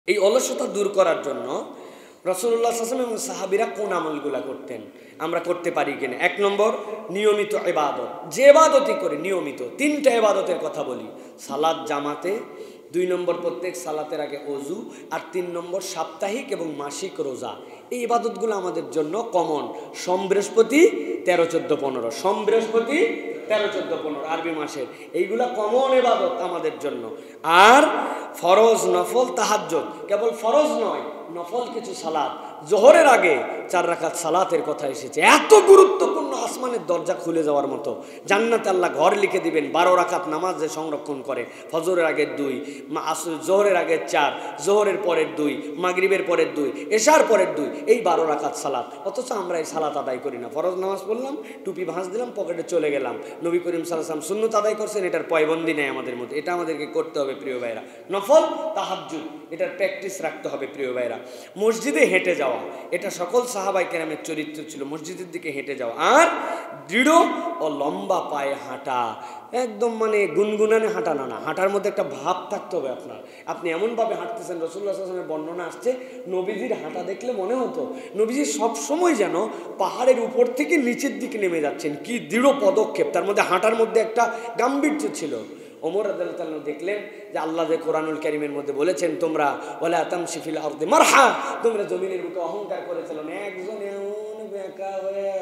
এই অলসতা দূর করার জন্য রাসূলুল্লাহ সাল্লাল্লাহু আলাইহি ওয়াসাল্লাম এবং সাহাবীরা কোন আমলগুলো করতেন, আমরা করতে পারি কিনা? এক নম্বর, নিয়মিত ইবাদত। যে ইবাদতই করি নিয়মিত, তিনটা ইবাদতের কথা বলি। সালাত জামাতে, দুই নম্বর প্রত্যেক সালাতের আগে ওযু, আর তিন নম্বর সাপ্তাহিক এবং মাসিক রোজা। এই ইবাদতগুলো আমাদের জন্য কমন। সোম বৃহস্পতি 13, 14, 15, সোম বৃহস্পতি 13, 14, 15 আরবি মাসের, এইগুলা কমন ইবাদত আমাদের জন্য। আর ফরজ, নফল, তাহাজ্জুদ, কেবল ফরজ নয়, নফল কিছু সালাত, জোহরের আগে 4 রাকাত সালাতের কথা এসেছে। এত গুরুত্বপূর্ণ, আসমানের দরজা খুলে যাওয়ার মতো। জান্নাতে আল্লাহ ঘর লিখে দিবেন 12 রাকাত নামাজ যে সংরক্ষণ করে। ফজরের আগের 2, জোহরের আগের 4, জোহরের পরের 2, মাগরিবের পরের 2, এশার পরের 2, এই 12 রাকাত সালাত। অথচ আমরা এই সালাত আদায় করি না। ফরজ নামাজ পড়লাম, টুপি ভাঁজ দিলাম, পকেটে চলে গেলাম। নবী করিম সাল্লাল্লাহু আলাইহি ওয়াসাল্লাম সুন্নত আদায় করছেন, এটার পয়বন্দি নেই আমাদের মধ্যে। এটা আমাদেরকে করতে হবে প্রিয় ভাইরা। নফল, তাহাজ্জুদ, এটার প্র্যাকটিস রাখতে হবে প্রিয় ভাইরা। মসজিদে হেঁটে যাওয়া, এটা সকল সাহাবায়ে কেরামের চরিত্র ছিল, মসজিদের দিকে হেঁটে যাওয়া। আর দৃঢ় ও লম্বা পায়ে হাঁটা, একদম মানে গুনগুনানে হাঁটা না, হাঁটার মধ্যে একটা ভাব থাকতে হবে আপনার। আপনি এমনভাবে হাঁটতেছেন, রাসূলুল্লাহ সাল্লাল্লাহু আলাইহি ওয়াসাল্লামের বর্ণনা আসছে, নবীজির হাঁটা দেখলে মনে হতো নবীজি সবসময় যেন পাহাড়ের উপর থেকে নিচের দিকে নেমে যাচ্ছেন। কি দৃঢ় পদক্ষেপ, তার মধ্যে হাঁটার মধ্যে একটা গাম্ভীর্য ছিল। ওমর রাদিয়াল্লাহু তাআলা দেখলেন যে আল্লাহ যে কোরআনুল কারীমের মধ্যে বলেছেন, তোমরা ওয়ালা তামশি ফিল আরদি মারহা, তোমরা জমিনের বুকে অহংকার করে চলো না। একজন এমন বেকা হয়ে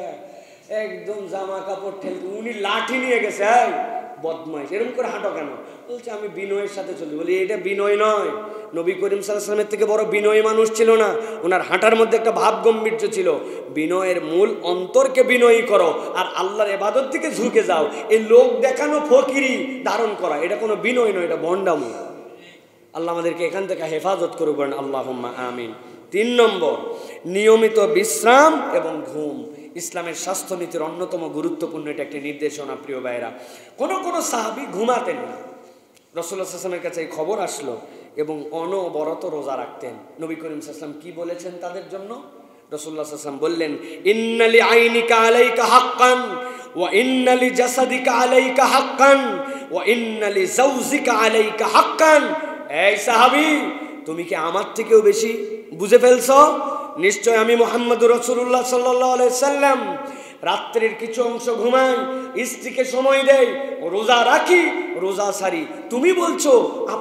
একদম জামা কাপড় ঠেলতে, উনি লাঠি নিয়ে গেছে, এই বদমাইশ এরকম করে হাঁটো কেন? বলছে আমি বিনয়ের সাথে চলি। বলি এটা বিনয় নয়। নবী করিম সাল্লাল্লাহু আলাইহি ওয়াসাল্লামের থেকে বড় বিনয়ী মানুষ ছিল না। ওনার হাঁটার মধ্যে একটা ভাব গম্ভীর্য ছিল। বিনয়ের মূল অন্তরকে বিনয়ী করো, আর আল্লাহর ইবাদত থেকে ঝুঁকে যাও। এই লোক দেখানো ফকিরি ধারণ করা, এটা কোনো বিনয় নয়, এটা ভণ্ডামি। আল্লাহ আমাদেরকে এখান থেকে হেফাজত করবেন, আল্লাহুম্মা আমিন। 3 নম্বর, নিয়মিত বিশ্রাম এবং ঘুম। ইসলামের স্বাস্থ্যনীতির অন্যতম গুরুত্বপূর্ণ এটা একটি নির্দেশনা প্রিয় ভাইরা। কোন সাহাবী ঘুমাতেন না। রাসূলুল্লাহ সাল্লাল্লাহু আলাইহি ওয়াসাল্লামের কাছে এই খবর আসলো এবং অনবরত রোজা রাখতেন। নবী করিম সাল্লাল্লাহু আলাইহি ওয়াসাল্লাম কি বলেছেন তাদের জন্য? রাসূলুল্লাহ সাল্লাল্লাহু আলাইহি ওয়াসাল্লাম বললেন, ইন্নালি আইনিকা আলাইকা হাক্কান ওয়া ইন্নালি জাসাদিকা আলাইকা হাক্কান ওয়া ইন্নালি যাওজিকা আলাইকা হাক্কান। এই সাহাবী, তুমি কি আমার থেকেও বেশি বুঝে ফেলছো? নিশ্চয় আমি মুহাম্মদুর রাসূলুল্লাহ সাল্লাল্লাহু আলাইহি সাল্লাম রাত্রির কিছু অংশ ঘুমাই, স্ত্রীকে সময় দেই, রোজা রাখি, রোজা সারি। তুমি বলছো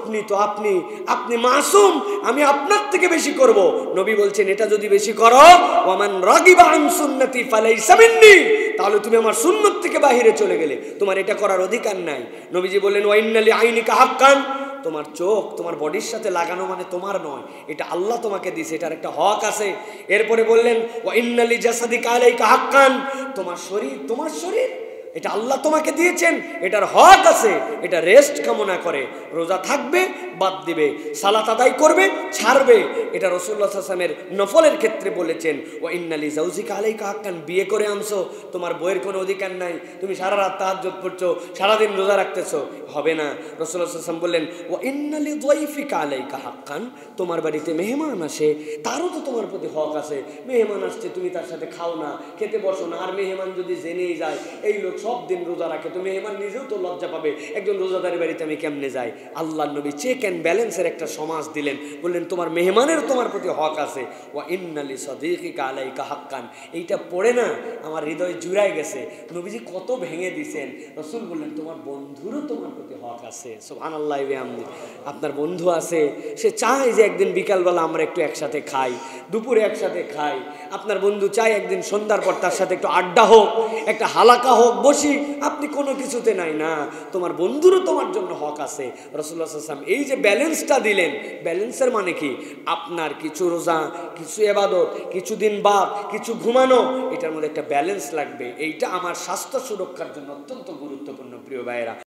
আপনি মাসুম, আমি আপনার থেকে বেশি করব। নবী বলছেন, এটা যদি বেশি করো, ওয়ামান রাগিবা আন সুন্নতি ফালাইসা মিন্নি, তাহলে তুমি আমার সুন্নত থেকে বাহিরে চলে গেলে, তোমার এটা করার অধিকার নাই। নবীজি বললেন, ওয়া ইন্নালি আইনিকা হাক্কান, তোমার চোখ তোমার বডির সাথে লাগানো মানে তোমার নয়, এটা আল্লাহ তোমাকে দিয়েছে, এটার একটা হক আছে। এরপরে বললেন, ওয়া ইন্নালি জাসাদিকা আলাইকা হাক্কান, তোমার শরীর এটা আল্লাহ তোমাকে দিয়েছেন, এটার হক আছে, এটা রেস্ট কামনা করে। রোজা থাকবে, বাদ দিবে, সালাত আদায় করবে, ছাড়বে। এটা রাসূলুল্লাহ সাল্লাল্লাহু আলাইহি ওয়াসাল্লামের নফলের ক্ষেত্রে বলেছেন। ওয়া ইন্নালি যাওজিকা আলাইকা হাক্কান, বিয়ে করে আনছো, তোমার বইয়ের কোনো অধিকার নাই, তুমি সারা রাত তাহাজ্জুদ পড়ছো, সারাদিন রোজা রাখতেছো, হবে না। রাসূলুল্লাহ সাল্লাল্লাহু আলাইহি ওয়াসাল্লাম বললেন, ওয়া ইন্নালি যায়ফিকা আলাইকা হাক্কান, তোমার বাড়িতে মেহমান আসে, তারও তো তোমার প্রতি হক আছে। মেহমান আসছে, তুমি তার সাথে খাও না, খেতে বসো না। আর মেহমান যদি জেনেই যায় এই লোক সব দিন রোজা রাখে, তো মেহমান নিজেও তো লজ্জা পাবে, একজন রোজাদারের বাড়িতে আমি কেমনে যাই? আল্লাহর নবী চেক অ্যান্ড ব্যালেন্সের একটা সমাজ দিলেন, বললেন তোমার মেহমানের তোমার প্রতি হক আছে। ওয়া ইন্নালি সাদীকিকা আলাইকা হাক্কান, এইটা পড়ে না আমার হৃদয় জুড়াই গেছে। নবীজি কত ভেঙে দিয়েছেন। রাসূল বললেন, তোমার বন্ধুরও তোমার প্রতি হক আছে। সুবহানাল্লাহ ওয়া বিহামদি। আপনার বন্ধু আছে, সে চায় যে একদিন বিকালবেলা আমরা একটু একসাথে খাই, দুপুরে একসাথে খাই। আপনার বন্ধু চায় একদিন সন্ধ্যার পর তার সাথে একটু আড্ডা হোক, একটা হালাকা হোক, বসি। আপনি কোনো কিছুতে নাই না, তোমার বন্ধুরও তোমার জন্য হক আছে। রাসূলুল্লাহ সাল্লাল্লাহু আলাইহি ওয়াসাল্লাম এই যে ব্যালেন্সটা দিলেন, ব্যালেন্সের মানে কি? আপনার কিছু রোজা, কিছু ইবাদত, কিছুদিন বাদ, কিছু ঘুমানো, এটার মধ্যে একটা ব্যালেন্স লাগবে। এইটা আমার স্বাস্থ্য সুরক্ষার জন্য অত্যন্ত গুরুত্বপূর্ণ প্রিয় ভাইয়েরা।